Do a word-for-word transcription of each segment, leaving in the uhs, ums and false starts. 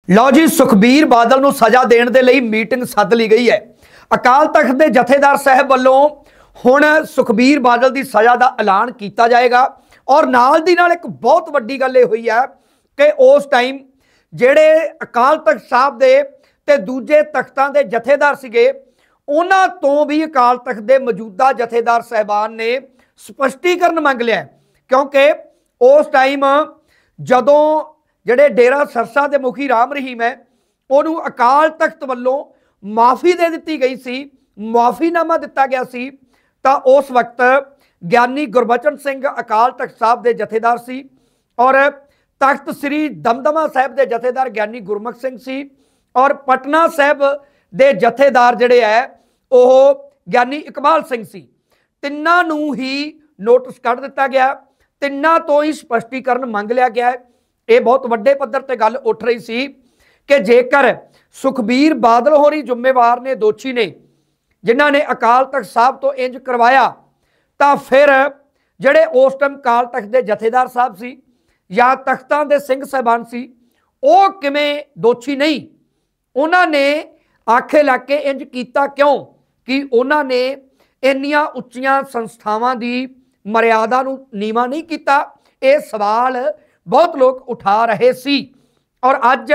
लो जी, सुखबीर बादल नूं सज़ा देण दे लई मीटिंग सद ली गई है। अकाल तख्त के जथेदार साहब वालों हुण सुखबीर बादल की सज़ा का ऐलान किया जाएगा और नाल दी नाल एक बहुत वड्डी गल ये हुई है कि उस टाइम जिहड़े अकाल तख्त साहब दे ते दूजे तख्तां दे जथेदार सीगे उन्हां तों भी अकाल तख्त के मौजूदा जथेदार साहबान ने स्पष्टीकरण मंग लिया, क्योंकि उस टाइम जदों ਜਿਹੜੇ डेरा सरसा के मुखी राम रहीम है उन्होंने अकाल तख्त वालों माफ़ी दे दी गई सी, माफ़ीनामा दिता गया सी। तो उस वक्त ज्ञानी गुरबचन सिंह अकाल तख्त साहब के जथेदार सी और तख्त श्री दमदमा साहब के जथेदार ज्ञानी गुरमुख सिंह सी और पटना साहब के जथेदार जिहड़े है वह ज्ञानी इकबाल सिंह सी। तिन्नां नूं ही नोटिस कढ़ दिता गया, तिन्नां तो ही स्पष्टीकरण मंग लिया गया है। ये बहुत वड्डे पद्धर ते गल उठ रही सी कि जेकर सुखबीर बादल होरी जिम्मेवार ने, दोषी ने, जिन्हां ने अकाल तख्त साहब तो इंज करवाया, तो फिर जिहड़े उस टाइम अकाल तख्त के जथेदार साहब सी या तख्तां दे सिंह साहबान सी वो किवें दोषी नहीं? उन्होंने आखे लग के इंज कीता क्यों कि उन्होंने इन्नियां उच्चियां संस्थावां दी मर्यादा नूं नीवा नहीं कीता? ये सवाल बहुत लोग उठा रहे सी। और अज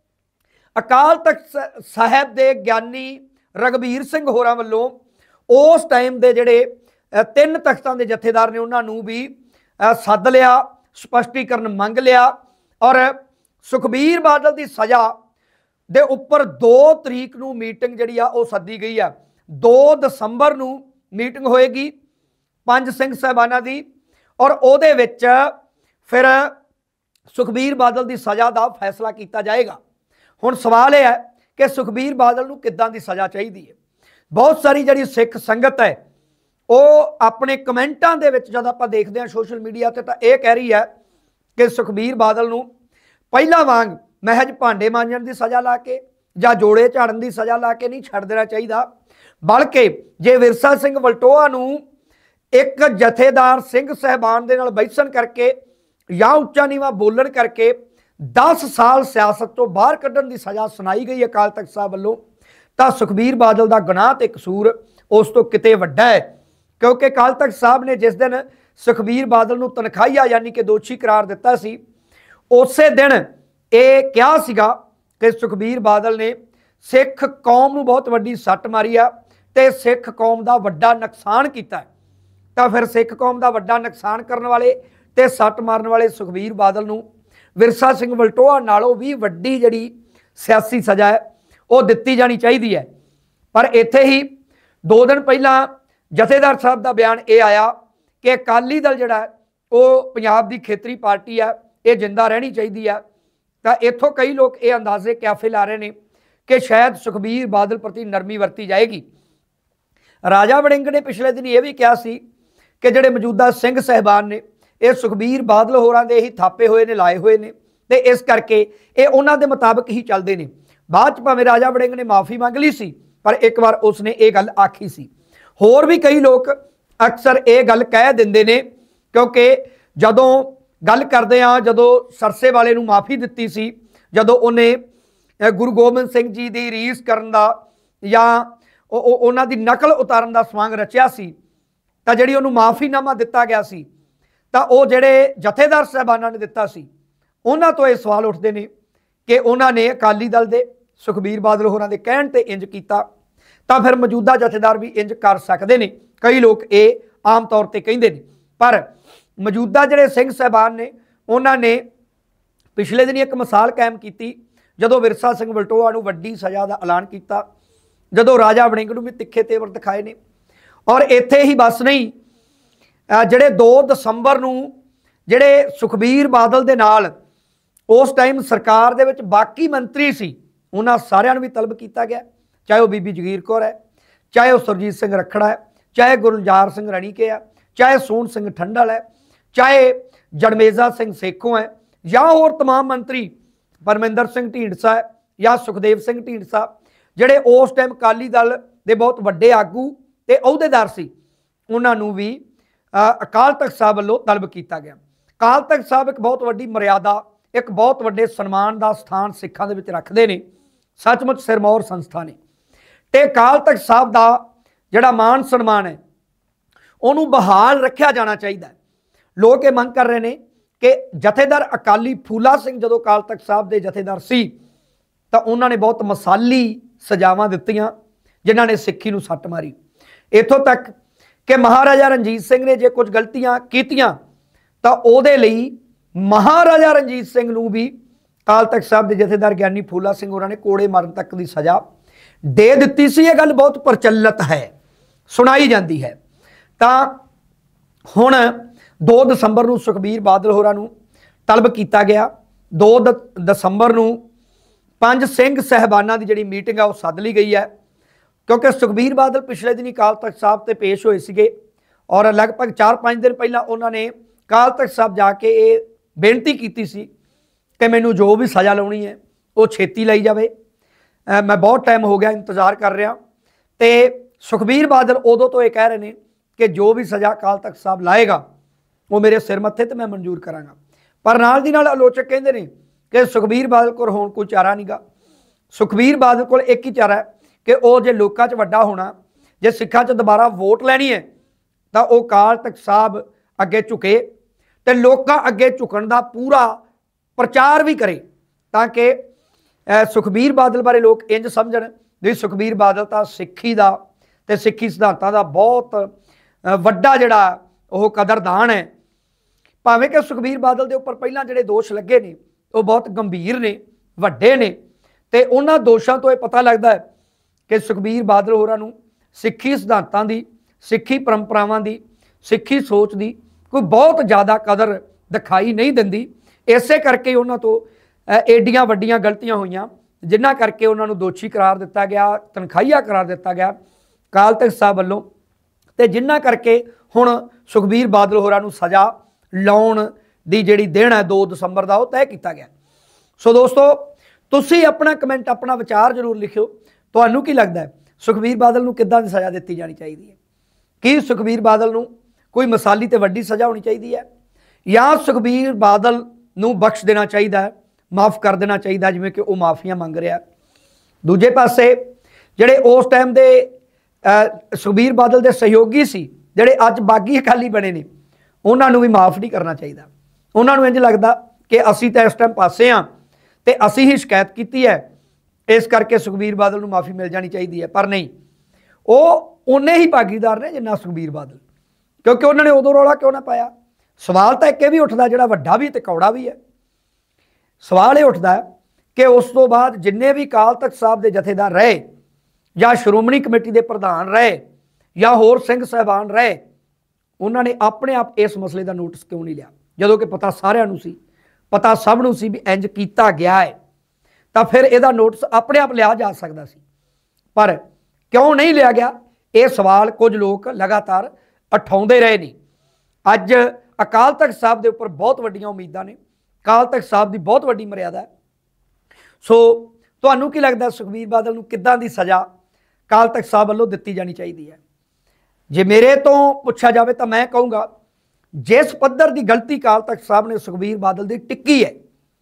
अकाल तख्त साहब दे ज्ञानी रघबीर सिंह होरां वल्लों उस टाइम दे जिहड़े तीन तख्तां दे जथेदार ने उन्हां नूं भी सद लिया, स्पष्टीकरण मंग लिया और सुखबीर बादल की सज़ा दे उपर दो तरीक नूं मीटिंग जिहड़ी आ ओह सद्दी गई है। दो दसंबर नूं मीटिंग होएगी पंज सिंह साहबानां दी और उहदे विच फिर सुखबीर बादल की सज़ा का फैसला किया जाएगा। हुण सवाल यह है कि सुखबीर बादल नूं किद्दां दी सज़ा चाहिए है। बहुत सारी जिहड़ी सिख संगत है वो अपने कमेंटां दे विच जद आपां देखदे हां सोशल मीडिया ते तां इह कह रही है कि सुखबीर बादल नूं पहिलां वांग महज भांडे मांजण की सज़ा ला के जां जोड़े झाड़न की सज़ा ला के नहीं छड्ड देना चाहिए, बल्कि जे विरसा सिंह वलटोआ नूं एक जथेदार सिंह साहबान दे नाल बैठन करके या उच्चा नीवा बोलन करके दस साल सियासत तो बाहर कढ़न की सज़ा सुनाई गई अकाल तख्त साहब वालों, तो सुखबीर बादल का गुनाह ते कसूर उस तो किते वड्डा है। क्योंकि अकाल तख्त साहब ने जिस दिन सुखबीर बादल नूं तनखाहिया यानी कि दोषी करार दिता सी, उसे दिन ये कहा सीगा कि सुखबीर बादल ने सिख कौम नूं बहुत वड्डी सट्ट मारी आ ते सिख कौम का वड्डा नुकसान किया है। तो फिर सिख कौम का वड्डा नुकसान करने वाले ते सट्ट मारन वाले सुखबीर बादल नूं विरसा सिंह वलटोआ नालों भी वड्डी जिहड़ी सियासी सज़ा है वो दित्ती जानी चाहिए है। पर इत्थे ही दो दिन पहला जथेदार साहब का बयान ये आया कि अकाली दल जिहड़ा है वो पंजाब की खेतरी पार्टी है, ये जिंदा रहनी चाहिए है। तो इत्थों कई लोग ये अंदाजे क्याफे ला रहे हैं कि शायद सुखबीर बादल प्रति नरमी वरती जाएगी। राजा वड़िंग ने पिछले दिन ये भी कहा सी कि जिहड़े मौजूदा सिंह साहबान ने ये सुखबीर बादल होरां दे ही थापे हुए ने, लाए हुए ने, ते इस करके ये उन्हां दे मुताबिक ही चलते हैं। बाद भावें राजा वड़िंग ने माफ़ी मंग ली सी पर एक बार उसने ये गल आखी सी। होर भी कई लोग अक्सर ये गल कह देंदे ने, क्योंकि जदों गल करदे आ जदों सरसे वाले नूं माफ़ी दित्ती सी, जदों उन्हें गुरु गोबिंद सिंह जी की रीस करन दा या उन्हां दी नकल उतारन दा स्वांग रचिया सी, तां जिहड़ी उहनूं माफ़ीनामा दिता गया सी तो वह जिहड़े जथेदार साहबाना ने दिता सी उन्हां तो ये सवाल उठते हैं कि उन्होंने अकाली दल दे सुखबीर बादल होरां दे कहण ते इंज कीता तो फिर मौजूदा जथेदार भी इंज कर सकते हैं। कई लोग ये आम तौर पर कहिंदे ने, पर मौजूदा जिहड़े सिंह साहबान ने उन्होंने पिछले दिन एक मिसाल कायम की जदों विरसा सिंह वलटोआ नूं वड्डी सज़ा का ऐलान किया, जदों राजा वड़िंग नूं भी तिखे तेवर दिखाए ने। और इत्थे ही बस नहीं, जिहड़े दो दसंबर नूं जिहड़े सुखबीर बादल दे नाल उस टाइम सरकार दे विच बाकी मंत्री सी उन्हां सारिआं नूं भी तलब किया गया, चाहे वह बीबी जगीर कौर है, चाहे वह सुरजीत सिंह रखड़ा है, चाहे गुलजार सिंह रणीके है, चाहे सोहन सिंह ठंडल है, चाहे जड़मेजा सिंह सेखों है या होर तमाम मंत्री परमिंदर सिंह ढींडसा है या सुखदेव सिंह ढींडसा, जिहड़े उस टाइम अकाली दल दे बहुत वड्डे आगू ते अहुदेदार सी, उन्हां नूं भी अकाल तख्त साहब वालों तलब किया गया। अकाल तख्त साहब एक बहुत वड्डी मर्यादा एक बहुत वड्डे सन्मान का स्थान सिखां दे विच रखते हैं, सचमुच सिरमौर संस्था ने। ते अकाल तख्त साहब का जिहड़ा मान सन्मान है उन्होंने बहाल रखा जाना चाहिए। लोग ये मंग कर रहे हैं कि जथेदार अकाली फूला सिंह जो अकाल तख्त साहब के जथेदार सी तो उन्होंने बहुत मसाली सजावां दित्तियां जिन्हों ने सिक्खी नूं सੱਟ मारी। इत्थों तक कि महाराजा रणजीत सिंह ने जे कुछ गलतियां कीतियां तो उहदे लई महाराजा रणजीत सिंह नूं भी अकाल तख्त साहब के जथेदार ज्ञानी फूला सिंह उन्होंने कोड़े मारन तक की सज़ा दे दित्ती सी। यह गल बहुत प्रचलित है, सुनाई जाती है। तो हुण दो दसंबर नूं सुखबीर बादल होरां नूं तलब किया गया। दो दसंबर नूं पंज सिंह साहबाना की जिहड़ी मीटिंग है वह सद ली गई है, क्योंकि सुखबीर बादल पिछले दिन अकाल तख्त साहब से पेश होए सीगे और लगभग चार पाँच दिन पहला उन्होंने अकाल तख्त साहब जाके ये बेनती की सी कि मैनू जो भी सज़ा लाउणी है वो छेती लाई जाए, मैं बहुत टाइम हो गया इंतजार कर रहा। तो सुखबीर बादल उदों तो ये कह रहे हैं कि जो भी सज़ा अकाल तख्त साहब लाएगा वो मेरे सिर मत्थे तो मैं मंजूर करांगा। पर नाल दी नाल आलोचक कहते हैं कि सुखबीर बादल को होण कोई चारा नहीं गा। सुखबीर बादल को एक ही चारा है कि वह जे लोकां च वड्डा होना, जे सिखां च दोबारा वोट लैनी है तो वह अकाल तख्त साहब अगे झुके तो लोकां अगे झुकण दा पूरा प्रचार भी करे, ताकि सुखबीर बादल बारे लोग इंज समझण भी सुखबीर बादल तो सिक्खी दा ते सिक्खी सिद्धांतां दा बहुत वड्डा जिहड़ा वो कदरदान है। भावें कि सुखबीर बादल के उपर पहलां जिहड़े दोष लगे ने वो बहुत गंभीर ने, वड्डे ने, ते उन्हां दोषां तो यह पता लगता है कि सुखबीर बादल होरां नूं सिक्खी सिद्धांतां दी, सिक्खी परंपरावां दी, सिक्खी सोच दी कोई बहुत ज़्यादा कदर दिखाई नहीं दिंदी। इसे करके उन्हां तो एडियां वड्डियां गलतियां होईयां जिन्हां करके उन्हां नूं दोषी करार दिता गया, तनखाहीआ करार दिता गया अकाल तख्त साहब वल्लों, ते जिन्हां करके हुण सुखबीर बादल होरां नूं सज़ा लाउण दी जिहड़ी दिन है दो दसंबर का वह तय किया गया। सो दोस्तों तुसीं अपना कमेंट अपना विचार जरूर लिखियो, तुहानूं की लगदा है सुखबीर बादल नूं किद्दां दी सज़ा दित्ती जानी चाहिए है? कि सुखबीर बादल नूं कोई मिसाली ते वड्डी सज़ा होनी चाहिए है, या सुखबीर बादल नूं बख्श देना चाहिए है, माफ़ कर देना चाहिए जिवें कि वह माफ़ियां मंग रहा। दूजे पासे जिहड़े उस टाइम दे सुखबीर बादल के सहयोगी सी जिहड़े अज बागी अकाली बने ने उन्हां नूं भी माफ़ नहीं करना चाहिए। उन्हां नूं इंज लगदा कि असीं तां इस टाइम पासे हाँ ते असीं ही शिकायत की है, इस करके सुखबीर बादल नूं माफ़ी मिल जानी चाहिए है। पर नहीं, वो उन्ने ही भागीदार ने जिन्ना सुखबीर बादल, क्योंकि उन्होंने उदों रौला क्यों ना पाया। सवाल तो एक भी उठता जिहड़ा वड्डा भी ते कौड़ा भी है। सवाल ये उठता है कि उस तो बाद जिन्ने भी अकाल तख्त साहब के जथेदार रहे या श्रोमणी कमेटी के प्रधान रहे या होर सिंह साहबान रहे, उन्होंने अपने आप इस मसले का नोटिस क्यों नहीं लिया, जदों कि पता सारिਆਂ ਨੂੰ सी, पता सब नूं सी भी इंज किया गया है, तो फिर यदा नोटिस अपने आप लिया जा सकता सी, पर क्यों नहीं लिया गया? ये सवाल कुछ लोग लगातार उठाउंदे रहे ने। अज अकाल तख्त साहब के उपर बहुत वड्डियां उम्मीदां ने, अकाल तख्त साहब की बहुत वड्डी मर्यादा है। सो तुहानूं की लगता सुखबीर बादल नूं किद्दां दी सज़ा अकाल तख्त साहब वल्लों दित्ती जानी चाहिए है? जे मेरे तो पुछा जाए तो मैं कहूँगा जिस पद्धर की गलती अकाल तख्त साहब ने सुखबीर बादल की टिक्की है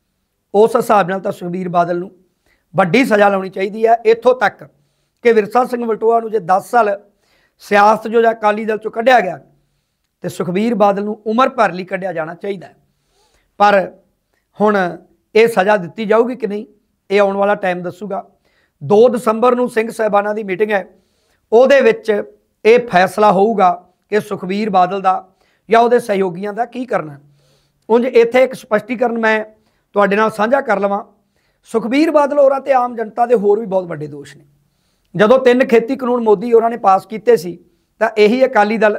उस हिसाब नाल तां सुखबीर बादल नूं वड्डी सज़ा लाउणी चाहिए है। इत्थों तक कि विरसा सिंह वलटोआ नूं जे दस साल सियासत जो अकाली दल चों कढ़िया गया तो सुखबीर बादल नूं उम्र भर लई कढ़िया जाना चाहिए है। पर हुण ये सज़ा दित्ती जाऊगी कि नहीं, ये आउण वाला टाइम दसूगा। दो दसंबर नूं सिंह साहबाना की मीटिंग है, उहदे विच ये फैसला होगा कि सुखबीर बादल का या उहदे सहयोगियों का की करना। उंज इत्थे एक स्पष्टीकरण मैं तुहाडे नाल साझा कर लवां। सुखबीर बादल होरां ते आम जनता के होर भी बहुत वड्डे दोष ने। जदों तीन खेती कानून मोदी होरां ने पास कीते सी तां यही अकाली दल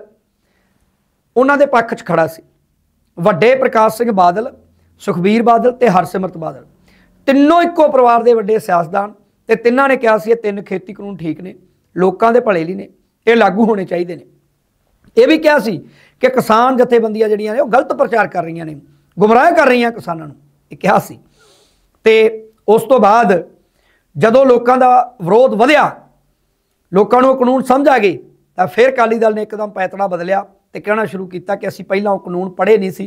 उन्हां दे पक्ष च खड़ा सी। वड्डे प्रकाश सिंह बादल, सुखबीर बादल ते हरसिमरत बादल तिन्नों इक्को परिवार के वड्डे सियासतदान ते तिन्हां ने कहा सी तीन खेती कानून ठीक ने, लोकां दे भले लई ने, ये लागू होने चाहिए ने। यह भी कहा सी कि किसान जथेबंदियां जिहड़ियां ने वो गलत प्रचार कर रही ने, गुमराह कर रही किसानों नूं, ये कहा सी। ते उस तो बाद जदों लोकां दा विरोध वधिया, लोकां नूं कानून समझ आ गई, तो फिर अकाली दल ने एकदम पैतड़ा बदलिया ते कहना शुरू किया कि असीं पहलां कानून पढ़े नहीं सी,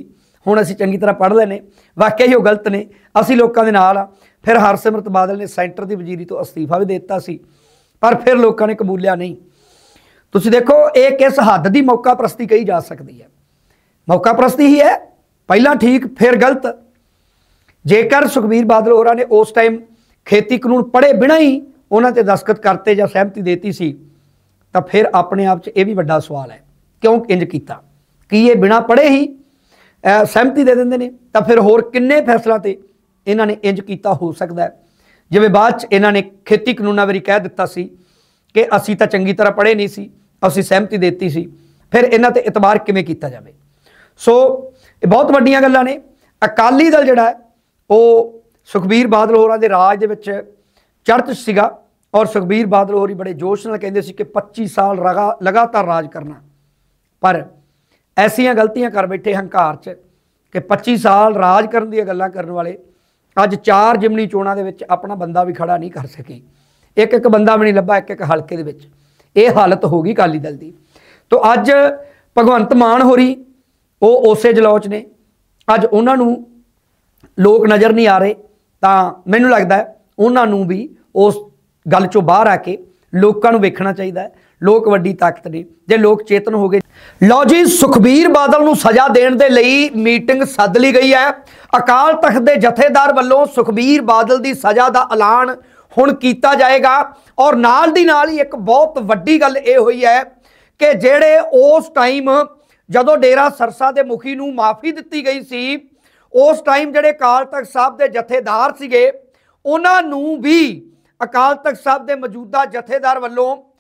ਹੁਣ ਅਸੀਂ ਚੰਗੀ ਤਰ੍ਹਾਂ पढ़ लेने वाकई वो गलत ने, असी लोगों के नाल आ। फिर हरसिमरत बादल ने सेंटर की वजीरी तो अस्तीफा भी दे दिता सी, पर फिर लोगों ने कबूलिया नहीं। तुसीं देखो ये किस हद की मौका प्रस्ती कही जा सकती है। मौका प्रस्ती ही है, पहला ठीक फिर गलत। जेकर सुखबीर बादल होरां ने उस टाइम खेती कानून पढ़े बिना ही उन्होंने दस्तखत करते या सहमति देती सी, तो फिर अपने आप च यह भी बड़ा सवाल है क्यों इंज किया। कि ये बिना पढ़े ही सहमति दे देंगे ने, तो फिर होर किन्ने फैसलों से इन्होंने इंज किया हो सकता है। जिवें बाद च इन्होंने खेती कानूनों वारी कह दिता सी कि असी तो चंगी तरह पढ़े नहीं सी, असी सहमति देती सी, फिर इन्हां ते इतबार किवें कीता जावे। सो ये बहुत वड्डियां गल्लां ने। अकाली दल जिहड़ा है वो सुखबीर बादल होरां दे राज दे विच चढ़त सीगा और सुखबीर बादल होरी बड़े जोश नाल कहंदे सी कि पच्ची साल लगा लगातार राज करना, पर ऐसियां गलतियां कर बैठे हंकार च कि पच्ची साल राज करन दी गल्लां करन वाले अज चार जिमनी चोणां दे विच अपना बंदा भी खड़ा नहीं कर सके। एक एक बंदा भी नहीं लभा एक एक हलके दे विच। यह हालत हो गई अकाली दल की। तो अज भगवंत मान होरी वो उसे जलौच ने, अज उन्होंने लोग नज़र नहीं आ रहे, तो मैनूं लगता है उन्होंने भी उस गल चों बाहर आके लोगों को वेखना चाहिए। लोग वड्डी ताकत ने, जे लोग चेतन हो गए। लो जी, सुखबीर बादल नूं सज़ा देण दे लई मीटिंग सद ली गई है। अकाल तख्त दे जथेदार वल्लों सुखबीर बादल की सज़ा का ऐलान हुण कीता जाएगा और नाल दी नाल ही एक बहुत वड्डी गल ये हुई है कि जेड़े उस टाइम जदों डेरा सरसा के मुखी नूं माफ़ी दिती गई सी, उस टाइम जेड़े अकाल तख्त साहब के जथेदार सीगे उन्हां नूं भी अकाल तख्त साहब के मौजूदा जथेदार वल्लों